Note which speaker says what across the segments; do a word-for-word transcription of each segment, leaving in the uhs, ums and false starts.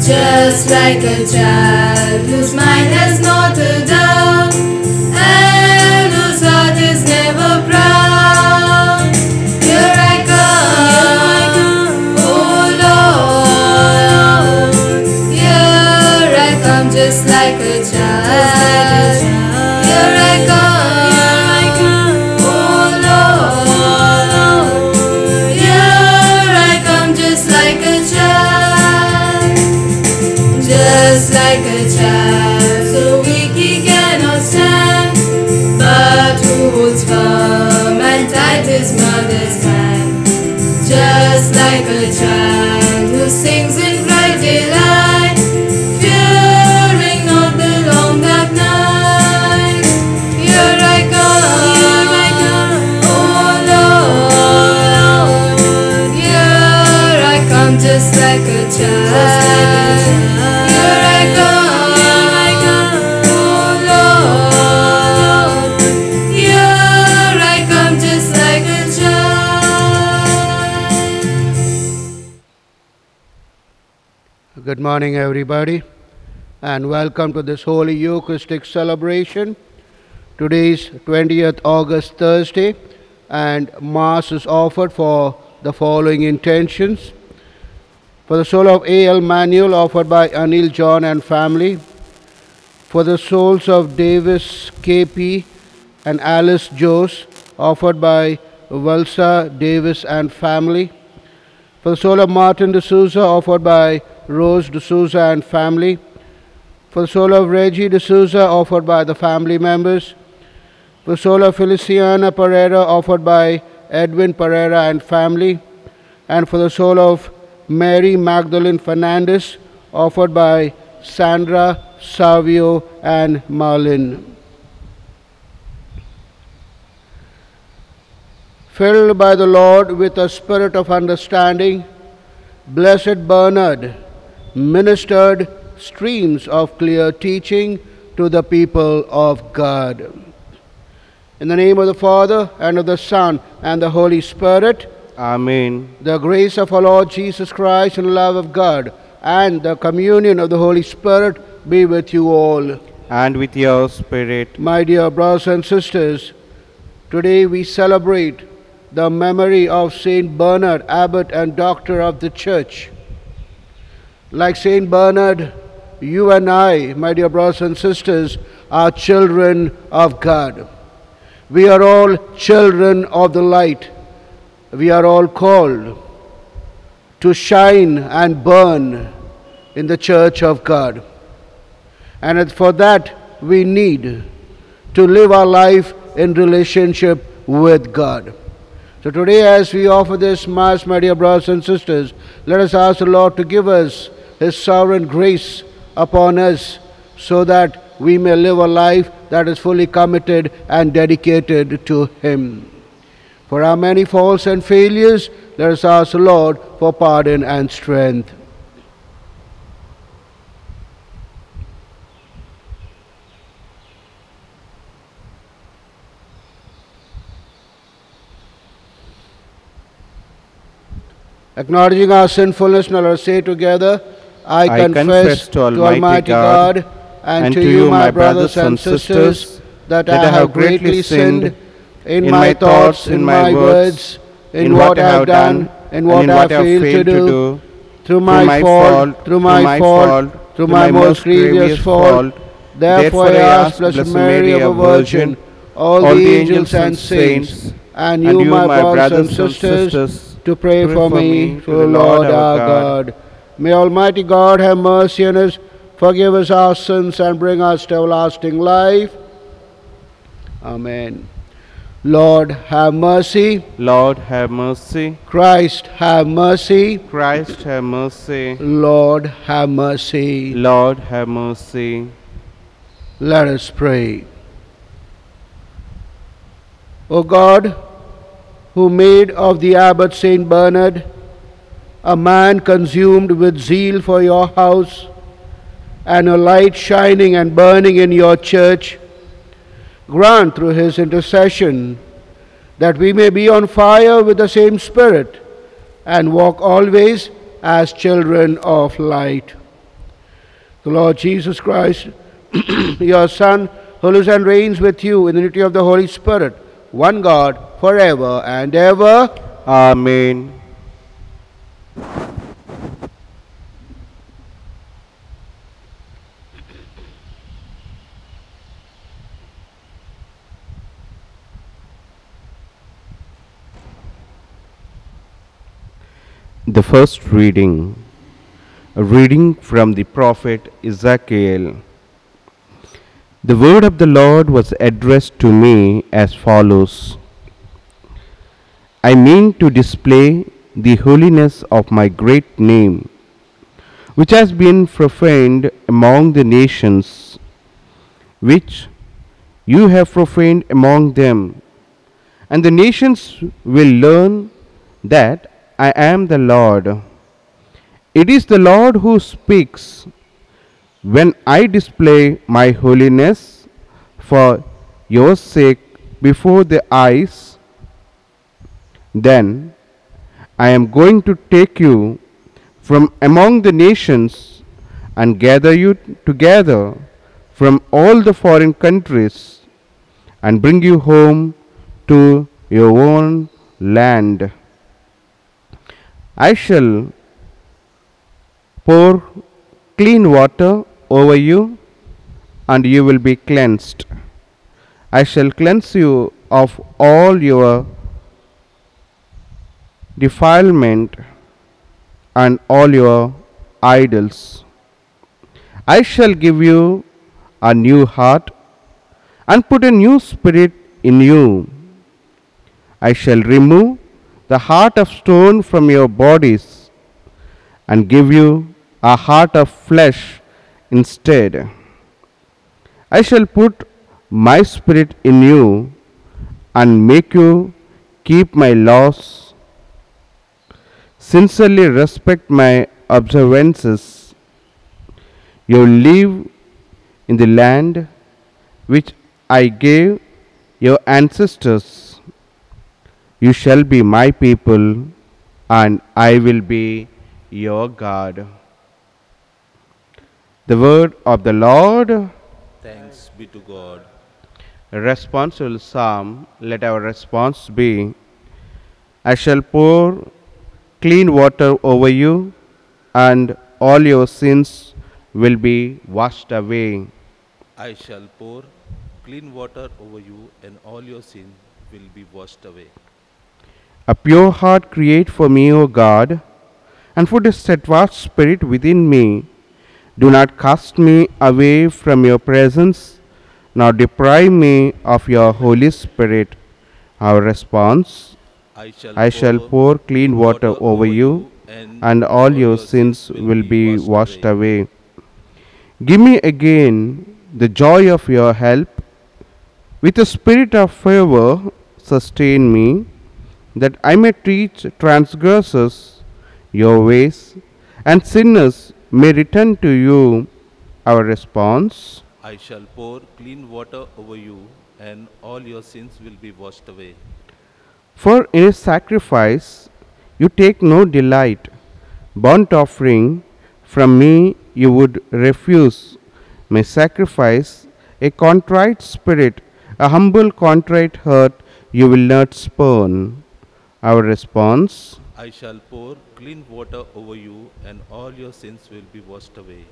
Speaker 1: Just like a child whose mind has not a doubt, and whose heart is never proud. Here I come, oh Lord. Here I come just like a child. Here I come, oh Lord. Here I come just like a child. Just like a child, so weak he cannot stand, but who holds firm and tight his mother's hand. Just like a child who sings in bright daylight, fearing not the long dark night. Here I come, here I come, oh Lord. Here I come just like a child.
Speaker 2: Good morning, everybody, and welcome to this Holy Eucharistic celebration. Today is twentieth August, Thursday, and Mass is offered for the following intentions. For the soul of A L Manuel, offered by Anil John and family. For the souls of Davis K P and Alice Jose, offered by Valsa Davis and family. For the soul of Martin D'Souza, offered by Rose D'Souza and family. For the soul of Reggie D'Souza, offered by the family members. For the soul of Feliciana Pereira, offered by Edwin Pereira and family. And for the soul of Mary Magdalene Fernandez, offered by Sandra, Savio and Marlin. Filled by the Lord with a spirit of understanding, Blessed Bernard ministered streams of clear teaching to the people of God. In the name of the Father, and of the Son, and the Holy Spirit.
Speaker 3: Amen.
Speaker 2: The grace of our Lord Jesus Christ and the love of God and the communion of the Holy Spirit be with you all.
Speaker 3: And with your spirit.
Speaker 2: My dear brothers and sisters, today we celebrate the memory of Saint Bernard, Abbot and Doctor of the Church. Like Saint Bernard, you and I, my dear brothers and sisters, are children of God. We are all children of the light. We are all called to shine and burn in the church of God. And for that, we need to live our life in relationship with God. So today, as we offer this Mass, my dear brothers and sisters, let us ask the Lord to give us His sovereign grace upon us, so that we may live a life that is fully committed and dedicated to Him. For our many faults and failures, let us ask the Lord for pardon and strength. Acknowledging our sinfulness, now let us say together, I, I confess, confess to Almighty, to Almighty God, God and, and to you, my brothers and sisters, that, that I have greatly sinned in my thoughts, in my words, in what I have done, in what I have failed to do, through my fault, through my fault, through my most grievous fault. Therefore I ask Blessed Mary, ever Virgin, all the angels and saints, and you, my brothers and sisters, to pray for me to the Lord our God. May Almighty God have mercy on us, forgive us our sins, and bring us to everlasting life. Amen. Lord, have mercy.
Speaker 3: Lord, have mercy.
Speaker 2: Christ, have mercy.
Speaker 3: Christ, have mercy.
Speaker 2: Lord, have mercy.
Speaker 3: Lord, have mercy.
Speaker 2: Let us pray. O God, who made of the Abbot Saint Bernard a man consumed with zeal for your house, and a light shining and burning in your church, grant through his intercession that we may be on fire with the same Spirit and walk always as children of light. The Lord Jesus Christ, your Son, who lives and reigns with you in the unity of the Holy Spirit, one God, forever and ever.
Speaker 3: Amen. The first reading, a reading from the prophet Ezekiel. The word of the Lord was addressed to me as follows. I mean to display the holiness of my great name, which has been profaned among the nations, which you have profaned among them, and the nations will learn that I am the Lord. It is the Lord who speaks when I display my holiness for your sake before the eyes. Then I am going to take you from among the nations and gather you together from all the foreign countries and bring you home to your own land. I shall pour clean water over you, and you will be cleansed. I shall cleanse you of all your defilement and all your idols. I shall give you a new heart and put a new spirit in you. I shall remove the heart of stone from your bodies and give you a heart of flesh instead. I shall put my spirit in you and make you keep my laws, sincerely respect my observances. You will live in the land which I gave your ancestors. You shall be my people, and I will be your God. The word of the Lord.
Speaker 4: Thanks be to God.
Speaker 3: A responsorial psalm. Let our response be, I shall pour clean water over you, and all your sins will be washed away.
Speaker 4: I shall pour clean water over you, and all your sin will be washed away.
Speaker 3: A pure heart create for me, O God, and put a steadfast spirit within me. Do not cast me away from your presence, nor deprive me of your Holy Spirit. Our response,
Speaker 4: I shall,
Speaker 3: I shall pour clean water over you, and all your sins will be washed away. Give me again the joy of your help. With a spirit of fervor, sustain me, that I may teach transgressors your ways, and sinners may return to you. Our response,
Speaker 4: I shall pour clean water over you, and all your sins will be washed away.
Speaker 3: for in a sacrifice you take no delight. Burnt offering from me you would refuse. My sacrifice, a contrite spirit, a humble contrite heart you will not spurn. Our response,
Speaker 4: I shall pour clean water over you, and all your sins will be washed away.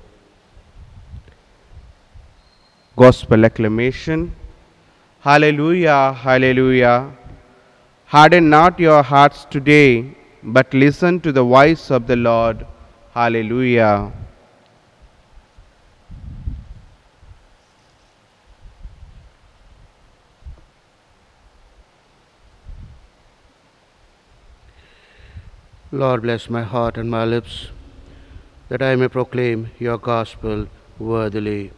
Speaker 3: Gospel acclamation. Hallelujah, hallelujah. Harden not your hearts today, but listen to the voice of the Lord. Hallelujah.
Speaker 2: Lord, bless my heart and my lips, that I may proclaim your gospel worthily.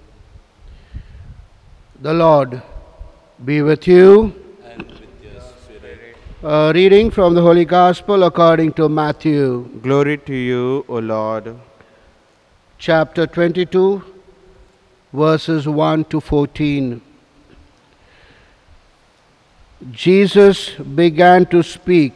Speaker 2: The Lord be with you.
Speaker 4: And with your spirit.
Speaker 2: A reading from the Holy Gospel according to Matthew,
Speaker 3: Glory to you, O Lord.
Speaker 2: chapter twenty-two, verses one to fourteen. Jesus began to speak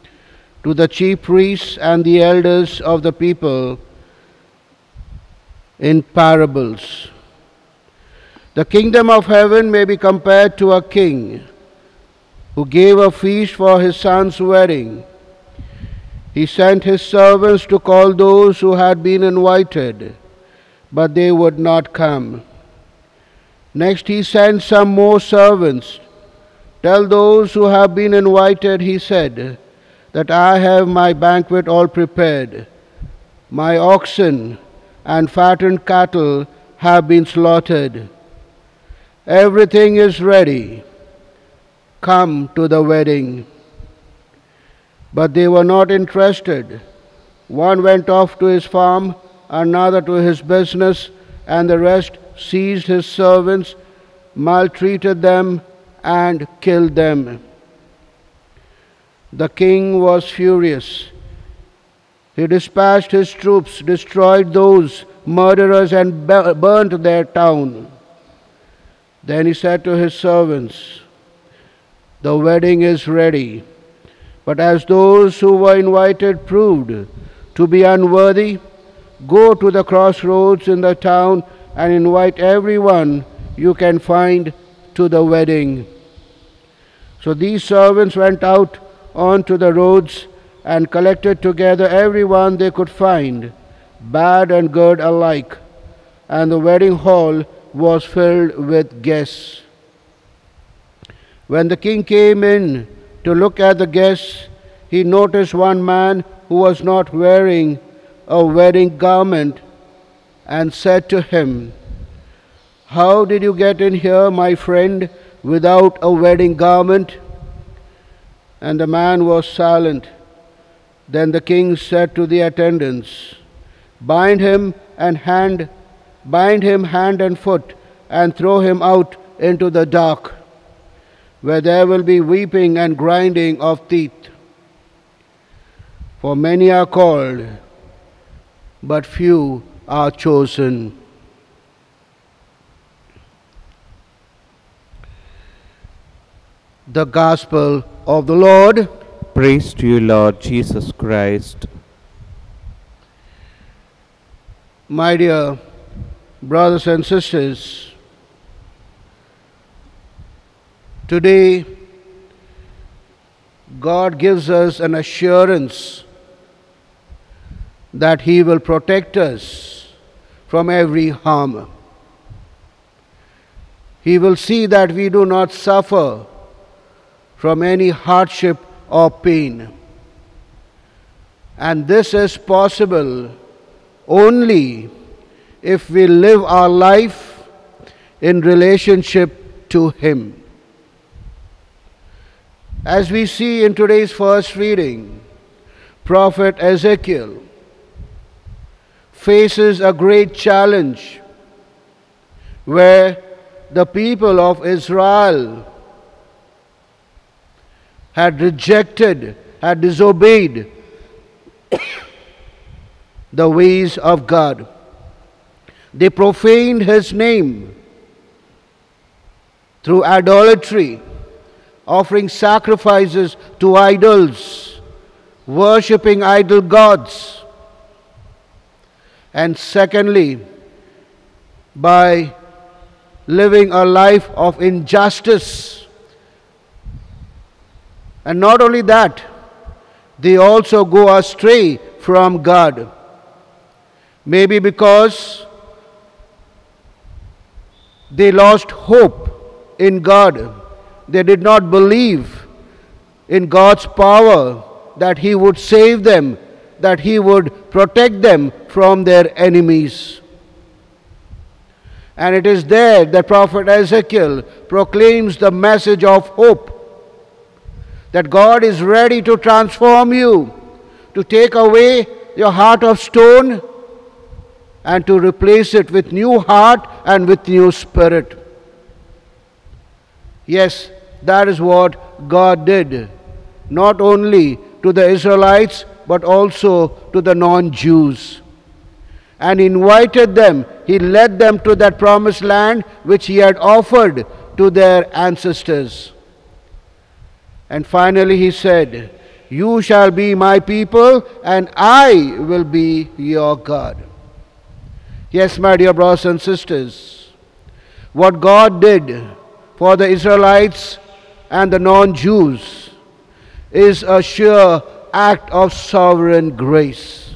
Speaker 2: to the chief priests and the elders of the people in parables. The kingdom of heaven may be compared to a king who gave a feast for his son's wedding. He sent his servants to call those who had been invited, but they would not come. Next he sent some more servants. Tell those who have been invited, he said, that I have my banquet all prepared. My oxen and fattened cattle have been slaughtered. Everything is ready. Come to the wedding. But they were not interested. One went off to his farm, another to his business, and the rest seized his servants, maltreated them, and killed them. The king was furious. He dispatched his troops, destroyed those murderers, and burnt their town. Then he said to his servants, the wedding is ready, but as those who were invited proved to be unworthy, go to the crossroads in the town and invite everyone you can find to the wedding. So these servants went out onto the roads and collected together everyone they could find, bad and good alike, and the wedding hall was filled with guests. When the king came in to look at the guests, he noticed one man who was not wearing a wedding garment and said to him, "How did you get in here, my friend, without a wedding garment?" And the man was silent. Then the king said to the attendants, Bind him and hand, bind him hand and foot, and throw him out into the dark, where there will be weeping and grinding of teeth. For many are called, but few are chosen. The Gospel of the Lord.
Speaker 3: Praise to you, Lord Jesus Christ.
Speaker 2: My dear brothers and sisters, today God gives us an assurance that He will protect us from every harm. He will see that we do not suffer from any hardship or pain. And this is possible only if we live our life in relationship to Him. As we see in today's first reading, Prophet Ezekiel faces a great challenge where the people of Israel had rejected, had disobeyed the ways of God. They profaned His name through idolatry, offering sacrifices to idols, worshipping idol gods. And secondly, by living a life of injustice. And not only that, they also go astray from God. Maybe because they lost hope in God. They did not believe in God's power that He would save them, that He would protect them from their enemies. And it is there that Prophet Ezekiel proclaims the message of hope, that God is ready to transform you, to take away your heart of stone and to replace it with new heart and with new spirit. Yes, that is what God did, not only to the Israelites but also to the non-Jews. And invited them, He led them to that promised land which He had offered to their ancestors. And finally He said, "You shall be my people and I will be your God." Yes, my dear brothers and sisters, what God did for the Israelites and the non-Jews is a sheer act of sovereign grace.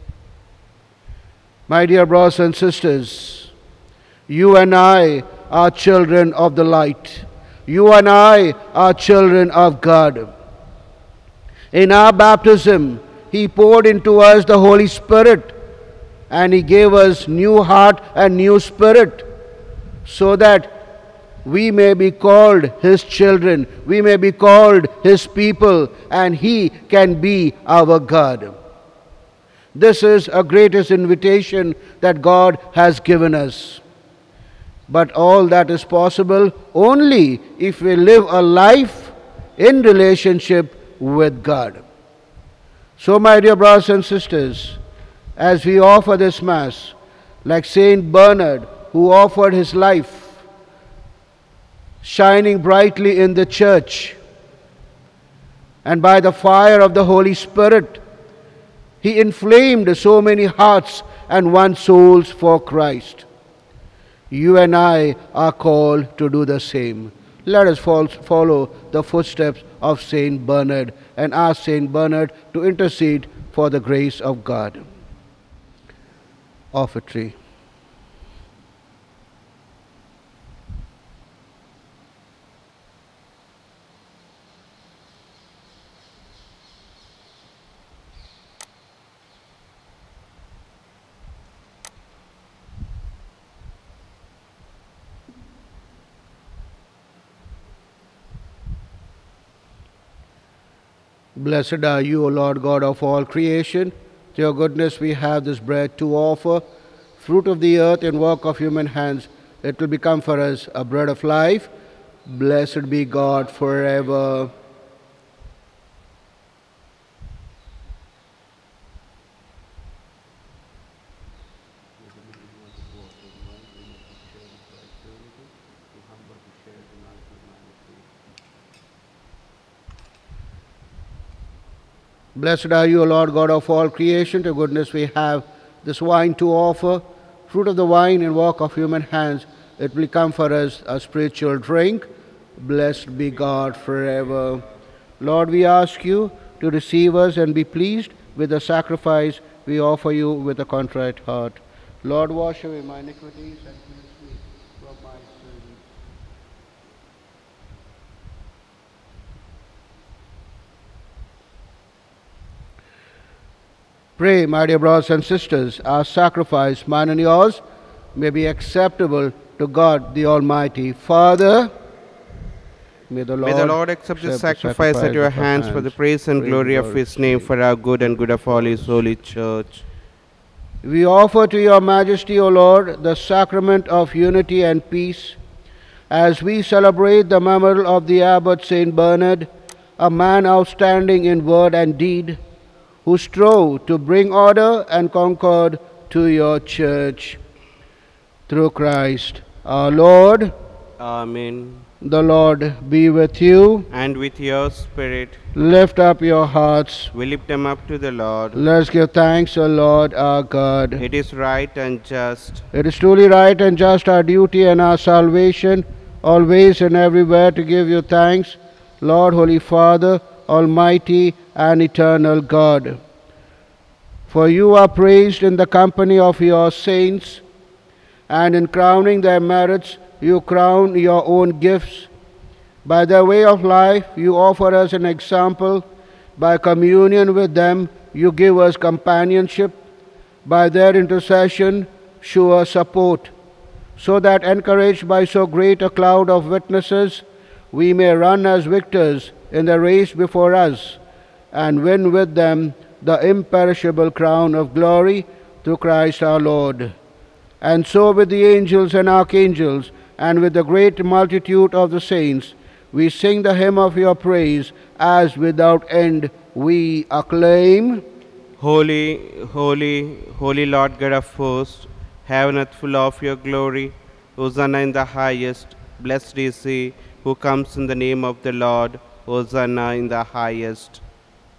Speaker 2: My dear brothers and sisters, you and I are children of the light. You and I are children of God. In our baptism, He poured into us the Holy Spirit, and He gave us new heart and new spirit, so that we may be called His children, we may be called His people, and He can be our God. This is a greatest invitation that God has given us. But all that is possible only if we live a life in relationship with God. So, my dear brothers and sisters, as we offer this Mass, like Saint Bernard, who offered his life, shining brightly in the church, and by the fire of the Holy Spirit, he inflamed so many hearts and won souls for Christ. You and I are called to do the same. Let us follow the footsteps of Saint Bernard and ask Saint Bernard to intercede for the grace of God. Offertory. Blessed are you, O Lord God of all creation. To your goodness we have this bread to offer, fruit of the earth and work of human hands. It will become for us a bread of life. Blessed be God forever. Blessed are you, O Lord God of all creation. To goodness we have this wine to offer, fruit of the vine and work of human hands. It will become for us a spiritual drink. Blessed be God forever. Lord, we ask you to receive us and be pleased with the sacrifice we offer you with a contrite heart. Lord, wash away my iniquities and cleanse me from my sins. Pray, my dear brothers and sisters, our sacrifice, mine and yours, may be acceptable to God the Almighty. Father, may the Lord,
Speaker 3: May the Lord accept this sacrifice at your hands for the praise and glory of His name, for our good and good of all His holy church.
Speaker 2: We offer to your majesty, O Lord, the sacrament of unity and peace, as we celebrate the memorial of the abbot Saint Bernard, a man outstanding in word and deed, who strove to bring order and concord to your church. Through Christ our Lord.
Speaker 3: Amen.
Speaker 2: The Lord be with you.
Speaker 3: And with your spirit,
Speaker 2: Lift up your hearts.
Speaker 3: we lift them up to the Lord.
Speaker 2: Let's give thanks, O Lord our God.
Speaker 3: It is right and just,
Speaker 2: It is truly right and just, our duty and our salvation, always and everywhere to give you thanks, Lord, Holy Father, Almighty and eternal God. For you are praised in the company of your saints, and in crowning their merits, you crown your own gifts. By their way of life, you offer us an example. By communion with them, you give us companionship. By their intercession, sure support, so that, encouraged by so great a cloud of witnesses, we may run as victors in the race before us, and win with them the imperishable crown of glory through Christ our Lord. And so with the angels and archangels, and with the great multitude of the saints, we sing the hymn of your praise, as without end we acclaim.
Speaker 3: Holy, holy, holy Lord God of hosts, heaven is full of your glory. Hosanna in the highest. Blessed is he who comes in the name of the Lord. Hosanna in the highest.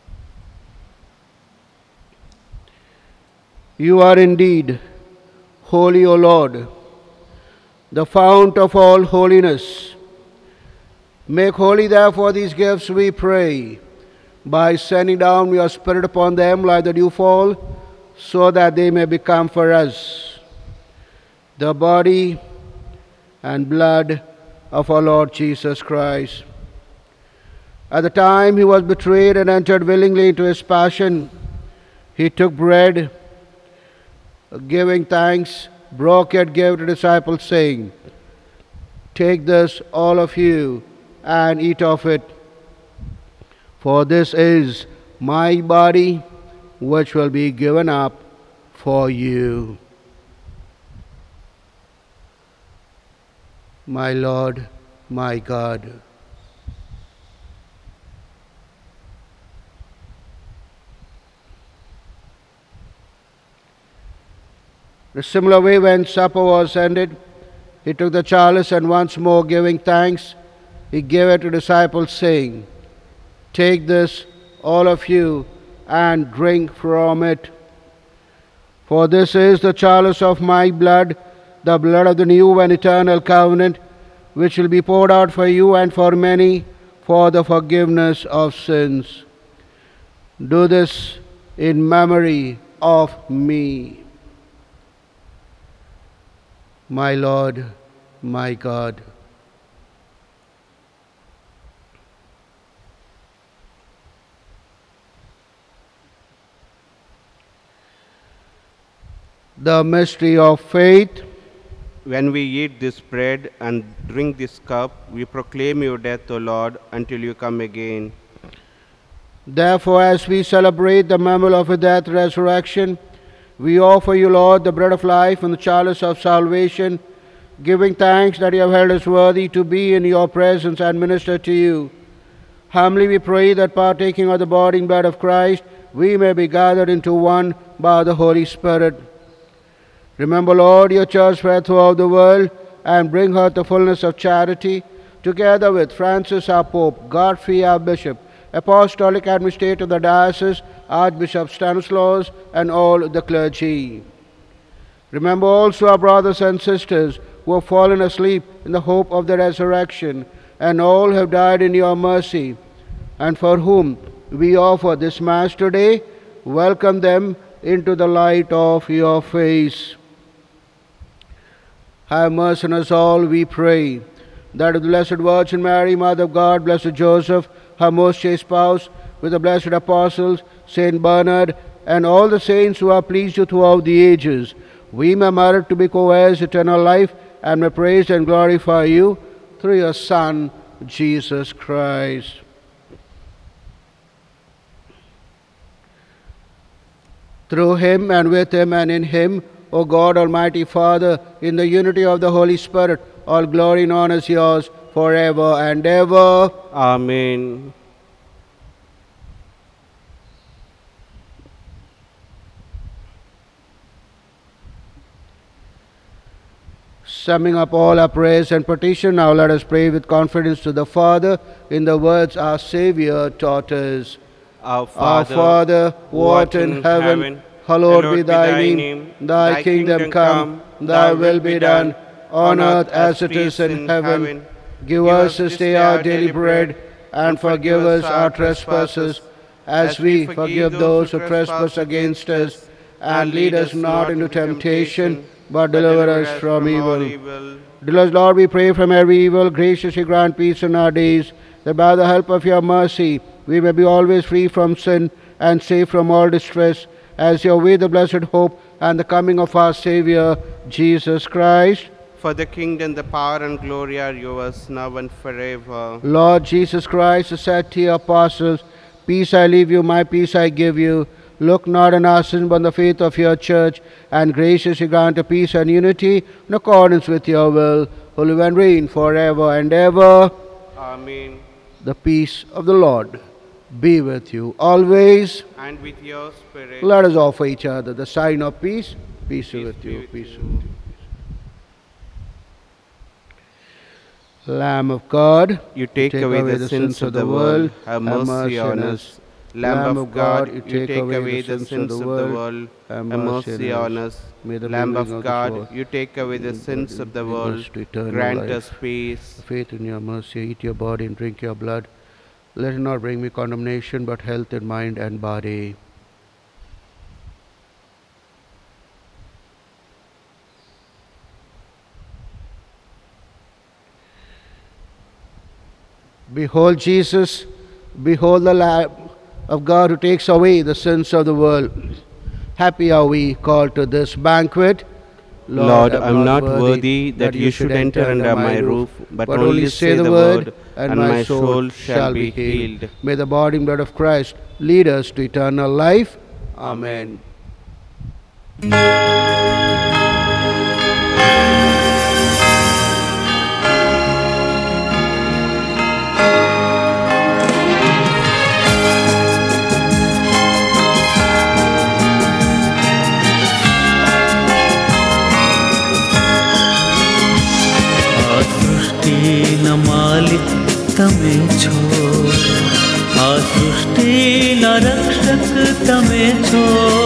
Speaker 2: You are indeed Holy, O Lord, the fount of all holiness. Make holy, therefore, these gifts, we pray, by sending down your Spirit upon them like the dewfall, so that they may become for us the body and blood of our Lord Jesus Christ. At the time he was betrayed and entered willingly into his passion, he took bread, giving thanks, broke it, gave it to the disciples, saying, "Take this, all of you, and eat of it, for this is my body, which will be given up for you." My Lord, my God. In a similar way, when supper was ended, he took the chalice, and once more giving thanks, he gave it to the disciples, saying, "Take this, all of you, and drink from it. For this is the chalice of my blood, the blood of the new and eternal covenant, which will be poured out for you and for many for the forgiveness of sins. Do this in memory of me." My Lord, my God. The mystery of faith.
Speaker 3: When we eat this bread and drink this cup, we proclaim your death, O Lord, until you come again.
Speaker 2: Therefore, as we celebrate the memorial of your death and resurrection, we offer you, Lord, the bread of life and the chalice of salvation, giving thanks that you have held us worthy to be in your presence and minister to you. Humbly we pray that, partaking of the body and blood of Christ, we may be gathered into one by the Holy Spirit. Remember, Lord, your church spread throughout the world, and bring her to fullness of charity, together with Francis our Pope, Godfrey our Bishop, Apostolic Administrator of the Diocese, Archbishop Stanislaus, and all the clergy. Remember also our brothers and sisters who have fallen asleep in the hope of the resurrection, and all who have died in your mercy, and for whom we offer this Mass today. Welcome them into the light of your face. Have mercy on us all, we pray, that of the Blessed Virgin Mary, Mother of God, Blessed Joseph, her most chaste spouse, with the blessed apostles, Saint Bernard, and all the saints who have pleased you throughout the ages, we may merit to be co-heirs eternal life, and may praise and glorify you through your Son, Jesus Christ. Through him, and with him, and in him, O God, Almighty Father, in the unity of the Holy Spirit, all glory and honor is yours forever and ever.
Speaker 3: Amen.
Speaker 2: Summing up all our prayers and petition, now let us pray with confidence to the Father in the words our Saviour taught us.
Speaker 3: Our
Speaker 2: Our
Speaker 3: Father,
Speaker 2: Father, who art in heaven, hallowed be thy name. Thy kingdom come, thy will be done, on earth as it is in heaven. Give us this day our daily bread, and forgive us our trespasses, as we forgive those who trespass against us. And lead us not into temptation, but deliver us from evil. Deliver us, Lord, we pray, from every evil. Graciously grant peace in our days, that by the help of your mercy we may be always free from sin and safe from all distress, as you await the blessed hope and the coming of our Saviour, Jesus Christ.
Speaker 3: For the kingdom, the power, and glory are yours, now and forever.
Speaker 2: Lord Jesus Christ, who said to your apostles, "Peace I leave you, my peace I give you," look not on our sins, but on the faith of your church, and graciously grant a peace and unity in accordance with your will, who live and reign forever and ever.
Speaker 3: Amen.
Speaker 2: The peace of the Lord be with you always.
Speaker 3: And with your spirit.
Speaker 2: Let us offer each other the sign of peace. Peace,
Speaker 3: Peace
Speaker 2: with
Speaker 3: be
Speaker 2: you.
Speaker 3: with
Speaker 2: Peace
Speaker 3: you.
Speaker 2: with you. Lamb of God,
Speaker 3: You take, away, the, sins of the world. Have mercy on us. Lamb of God, you take away the sins of the world, have mercy on us. Lamb of God, you take away the sins of the world, grant us peace.
Speaker 2: Faith in your mercy, eat your body and drink your blood. Let it not bring me condemnation, but health in mind and body. Behold Jesus, behold the Lamb of God who takes away the sins of the world. Happy are we called to this banquet.
Speaker 3: Lord, I am not worthy that you should enter under my roof, but only say the word, and my soul shall be healed.
Speaker 2: May the body and blood of Christ lead us to eternal life. Amen.
Speaker 5: न मालिक तमे छो, आ सृष्टि न रक्षक तमे छो।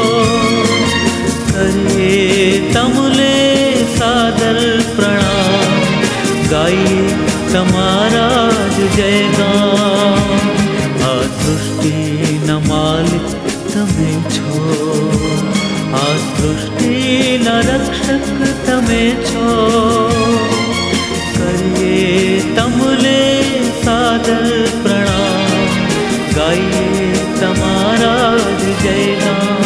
Speaker 5: करे तमुले सादर प्रणाम, गाइए तमारा जयगान। आ सृष्टि न मालिक तमे छो, आ सृष्टि न रक्षक तमे छो। करिए तमुले सादर प्रणाम, गाइए तमारा जयगान।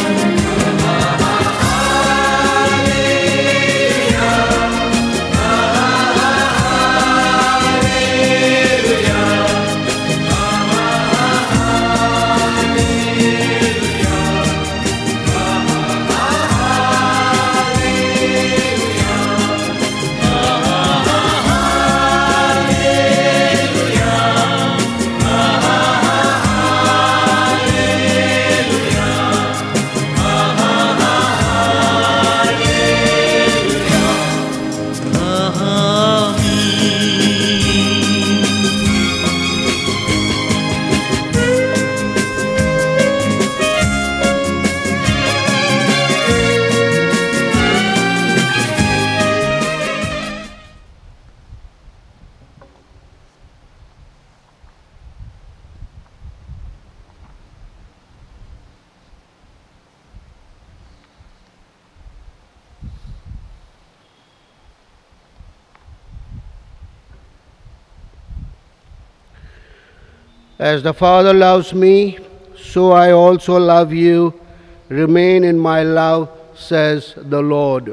Speaker 5: As the Father loves me, so I also love you. Remain in my love, says the Lord.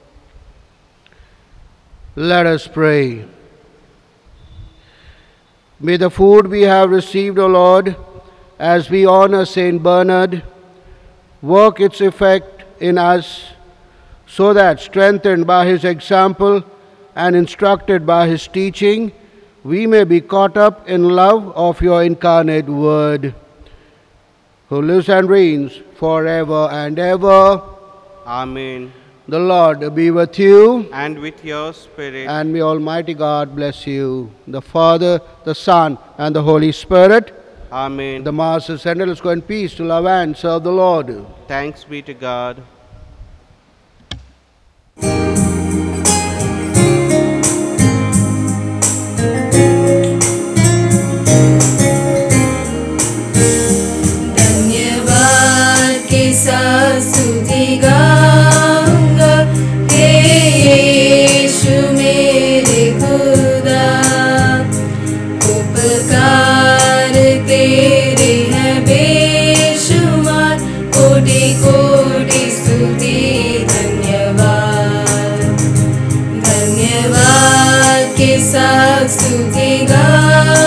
Speaker 5: Let us pray. May the food we have received, O Lord, as we honor Saint Bernard, work its effect in us, so that, strengthened by his example and instructed by his teaching, we may be caught up in love of your incarnate Word, who lives and reigns forever and ever.
Speaker 3: Amen.
Speaker 2: The Lord be with you.
Speaker 3: And with your spirit.
Speaker 2: And may Almighty God bless you, the Father, the Son, and the Holy Spirit.
Speaker 3: Amen.
Speaker 2: The Mass is ended. Let's go in peace to love and serve the Lord.
Speaker 3: Thanks be to God.
Speaker 1: स्तुति गाऊंगा, हे यीशु मेरे खुदा। उपकार तेरे हैं बेशुमार, कोटि कोटि स्तुति धन्यवाद। धन्यवाद के साथ स्तुति गाऊंगा,